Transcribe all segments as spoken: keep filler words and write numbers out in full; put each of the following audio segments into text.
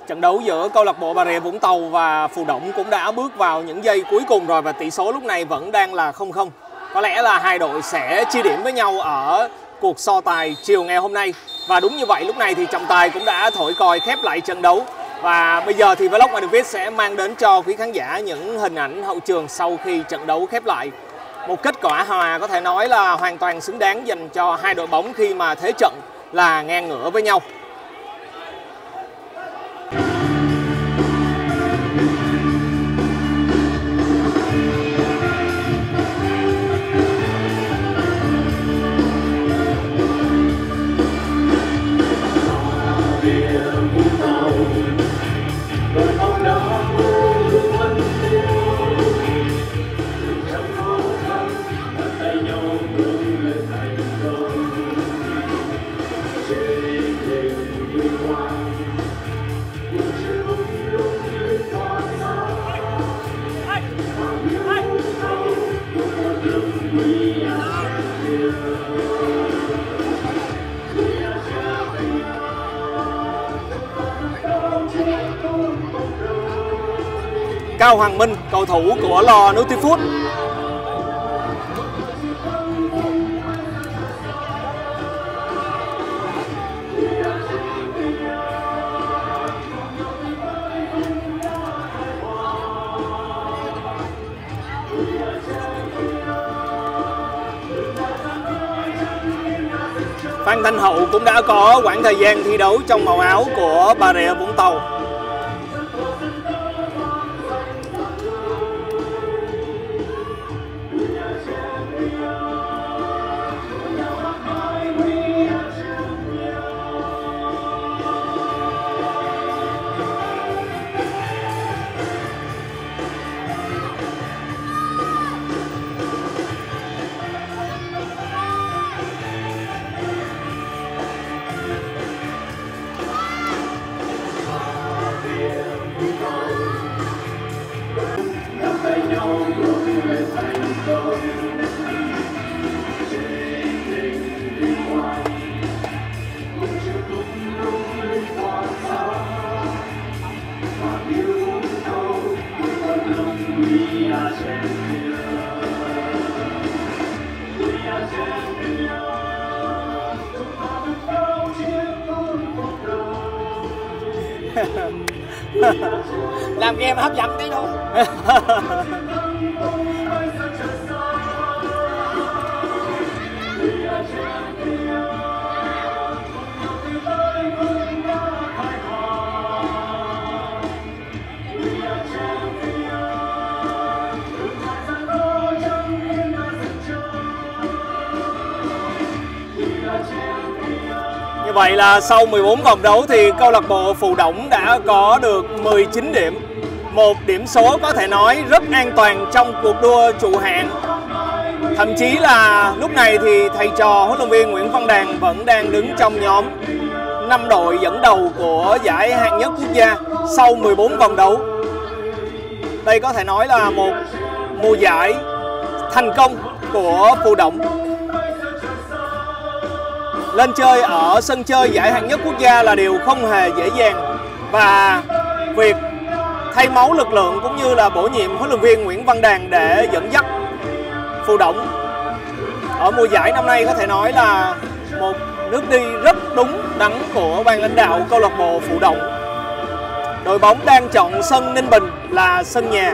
Trận đấu giữa câu lạc bộ Bà Rịa Vũng Tàu và Phù Đổng cũng đã bước vào những giây cuối cùng rồi và tỷ số lúc này vẫn đang là không không. Có lẽ là hai đội sẽ chia điểm với nhau ở cuộc so tài chiều ngày hôm nay. Và đúng như vậy, lúc này thì trọng tài cũng đã thổi còi khép lại trận đấu. Và bây giờ thì Vlog Madrid sẽ mang đến cho quý khán giả những hình ảnh hậu trường sau khi trận đấu khép lại. Một kết quả hòa có thể nói là hoàn toàn xứng đáng dành cho hai đội bóng khi mà thế trận là ngang ngửa với nhau. Cao Hoàng Minh, cầu thủ của Lò Nutifood. Phan Thanh Hậu cũng đã có quãng thời gian thi đấu trong màu áo của Bà Rịa Vũng Tàu. Làm game hấp dẫn tí thôi. Như vậy là sau mười bốn vòng đấu thì câu lạc bộ Phù Đổng đã có được mười chín điểm. Một điểm số có thể nói rất an toàn trong cuộc đua trụ hạng. Thậm chí là lúc này thì thầy trò huấn luyện viên Nguyễn Văn Đàn vẫn đang đứng trong nhóm năm đội dẫn đầu của giải hạng nhất quốc gia sau mười bốn vòng đấu. Đây có thể nói là một mùa giải thành công của Phù Đổng. Lên chơi ở sân chơi giải hạng nhất quốc gia là điều không hề dễ dàng. Và việc thay máu lực lượng cũng như là bổ nhiệm huấn luyện viên Nguyễn Văn Đàn để dẫn dắt Phù Đổng ở mùa giải năm nay có thể nói là một nước đi rất đúng đắn của ban lãnh đạo câu lạc bộ Phù Đổng. Đội bóng đang chọn sân Ninh Bình là sân nhà.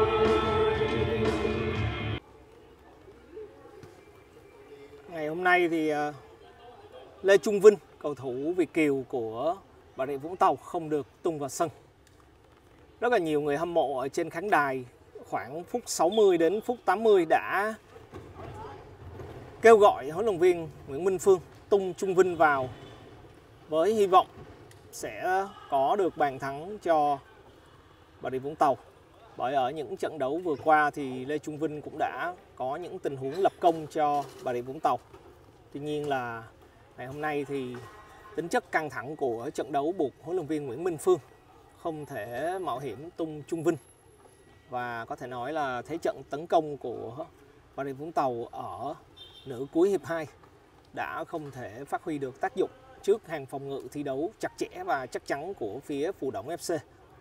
Ngày hôm nay thì Lê Trung Vinh, cầu thủ Việt kiều của Bà Rịa Vũng Tàu không được tung vào sân. Rất là nhiều người hâm mộ ở trên khán đài khoảng phút sáu mươi đến phút tám mươi đã kêu gọi huấn luyện viên Nguyễn Minh Phương tung Trung Vinh vào với hy vọng sẽ có được bàn thắng cho Bà Rịa Vũng Tàu. Bởi ở những trận đấu vừa qua thì Lê Trung Vinh cũng đã có những tình huống lập công cho Bà Rịa Vũng Tàu. Tuy nhiên là ngày hôm nay thì tính chất căng thẳng của trận đấu buộc huấn luyện viên Nguyễn Minh Phương không thể mạo hiểm tung Trung Vinh. Và có thể nói là thế trận tấn công của Bà Rịa Vũng Tàu ở nửa cuối hiệp hai đã không thể phát huy được tác dụng trước hàng phòng ngự thi đấu chặt chẽ và chắc chắn của phía Phù Đổng ép xê.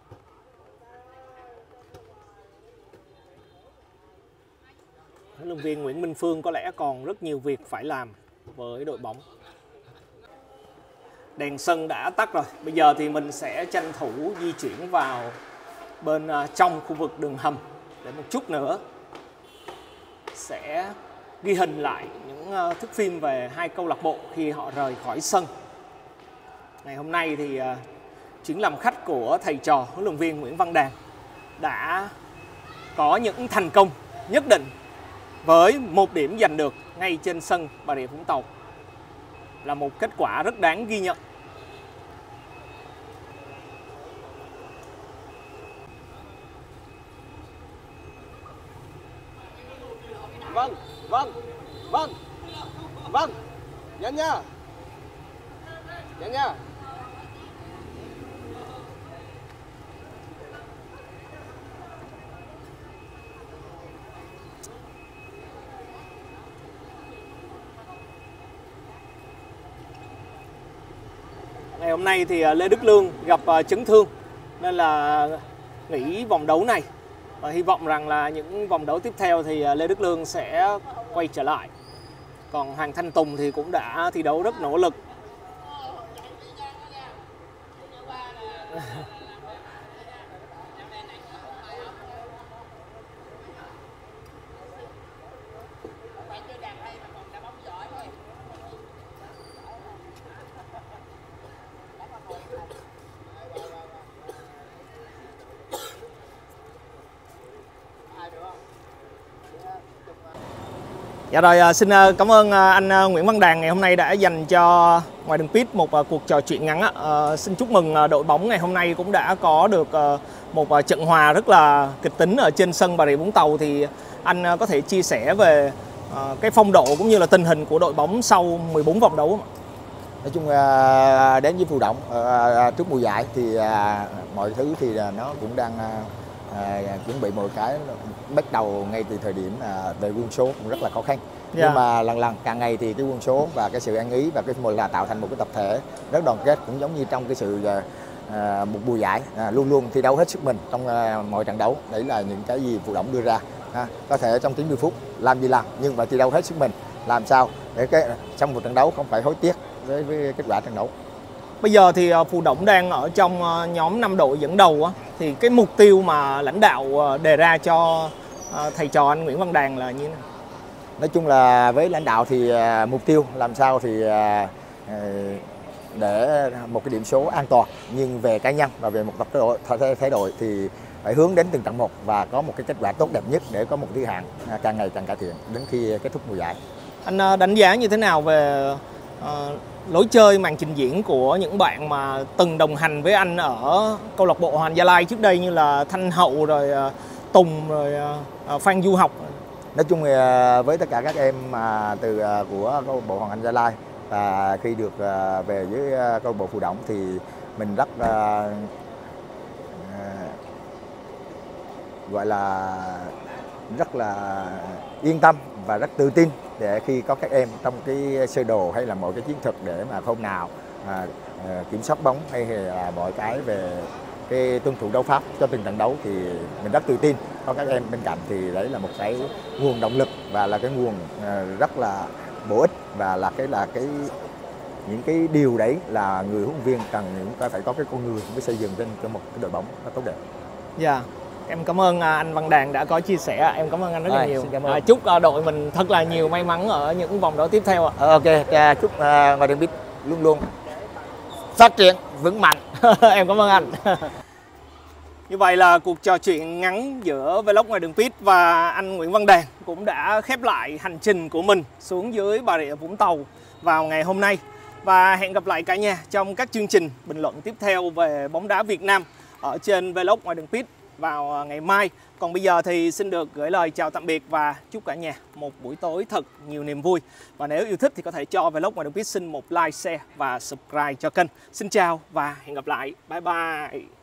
Huấn luyện viên Nguyễn Minh Phương có lẽ còn rất nhiều việc phải làm với đội bóng. Đèn sân đã tắt rồi. Bây giờ thì mình sẽ tranh thủ di chuyển vào bên trong khu vực đường hầm để một chút nữa sẽ ghi hình lại những thước phim về hai câu lạc bộ khi họ rời khỏi sân. Ngày hôm nay thì chuyến làm khách của thầy trò huấn luyện viên Nguyễn Văn Đàn đã có những thành công nhất định với một điểm giành được ngay trên sân Bà Rịa Vũng Tàu, là một kết quả rất đáng ghi nhận. Vâng, vâng, vâng, vâng, nhanh nha, nhanh nha. Ngày hôm nay thì Lê Đức Lương gặp chấn thương nên là nghỉ vòng đấu này. Và hy vọng rằng là những vòng đấu tiếp theo thì Lê Đức Lương sẽ quay trở lại. Còn Hoàng Thanh Tùng thì cũng đã thi đấu rất nỗ lực. Dạ rồi, xin cảm ơn anh Nguyễn Văn Đàn ngày hôm nay đã dành cho Ngoài Đường Pit một cuộc trò chuyện ngắn. À, xin chúc mừng đội bóng ngày hôm nay cũng đã có được một trận hòa rất là kịch tính ở trên sân Bà Rịa Vũng Tàu. Thì anh có thể chia sẻ về cái phong độ cũng như là tình hình của đội bóng sau mười bốn vòng đấu không? Nói chung đến với Phù Đổng trước mùa giải thì mọi thứ thì nó cũng đang À, chuẩn bị mọi cái bắt đầu ngay từ thời điểm à, về quân số cũng rất là khó khăn. Yeah. Nhưng mà lần lần càng ngày thì cái quân số và cái sự ăn ý và cái một là tạo thành một cái tập thể rất đoàn kết, cũng giống như trong cái sự à, một mùa giải à, luôn luôn thi đấu hết sức mình trong à, mọi trận đấu. Đấy là những cái gì Phù Đổng đưa ra. À, có thể trong chín mươi phút làm gì làm nhưng mà thi đấu hết sức mình, làm sao để cái trong một trận đấu không phải hối tiếc với, với kết quả trận đấu. Bây giờ thì Phù Đổng đang ở trong nhóm năm đội dẫn đầu á, thì cái mục tiêu mà lãnh đạo đề ra cho thầy trò anh Nguyễn Văn Đàn là như thế nào? Nói chung là với lãnh đạo thì mục tiêu làm sao thì để một cái điểm số an toàn, nhưng về cá nhân và về một tập đội thể đội thì phải hướng đến từng trận một và có một cái kết quả tốt đẹp nhất để có một thứ hạng càng ngày càng cải thiện đến khi kết thúc mùa giải. Anh đánh giá như thế nào về uh, lối chơi, màn trình diễn của những bạn mà từng đồng hành với anh ở câu lạc bộ Hoàng Anh Gia Lai trước đây, như là Thanh Hậu rồi uh, Tùng rồi uh, Phan Du Học? Nói chung thì với tất cả các em mà từ uh, của câu lạc bộ Hoàng Anh Gia Lai và khi được uh, về với uh, câu lạc bộ Phù Đổng thì mình rất uh, uh, gọi là rất là yên tâm và rất tự tin để khi có các em trong cái sơ đồ hay là mọi cái chiến thuật để mà hôm nào à, à, kiểm soát bóng hay là mọi cái về cái tuân thủ đấu pháp cho từng trận đấu thì mình rất tự tin có các em bên cạnh, thì đấy là một cái nguồn động lực và là cái nguồn à, rất là bổ ích, và là cái là cái những cái điều đấy là người huấn luyện viên cần những phải có cái con người mới xây dựng trên cho một cái đội bóng nó tốt đẹp. Dạ. Yeah. Em cảm ơn anh Văn Đàn đã có chia sẻ. Em cảm ơn anh rất là nhiều. À, chúc đội mình thật là nhiều may mắn ở những vòng đấu tiếp theo ạ. Ok, chúc uh, Ngoài Đường Pit luôn luôn phát triển vững mạnh. Em cảm ơn anh. Như vậy là cuộc trò chuyện ngắn giữa Vlog Ngoài Đường Pit và anh Nguyễn Văn Đàn cũng đã khép lại hành trình của mình xuống dưới Bà Rịa Vũng Tàu vào ngày hôm nay. Và hẹn gặp lại cả nhà trong các chương trình bình luận tiếp theo về bóng đá Việt Nam ở trên Vlog Ngoài Đường Pit vào ngày mai. Còn bây giờ thì xin được gửi lời chào tạm biệt và chúc cả nhà một buổi tối thật nhiều niềm vui. Và nếu yêu thích thì có thể cho Vlog Ngoài Đường Pit xin một like, share và subscribe cho kênh. Xin chào và hẹn gặp lại. Bye bye.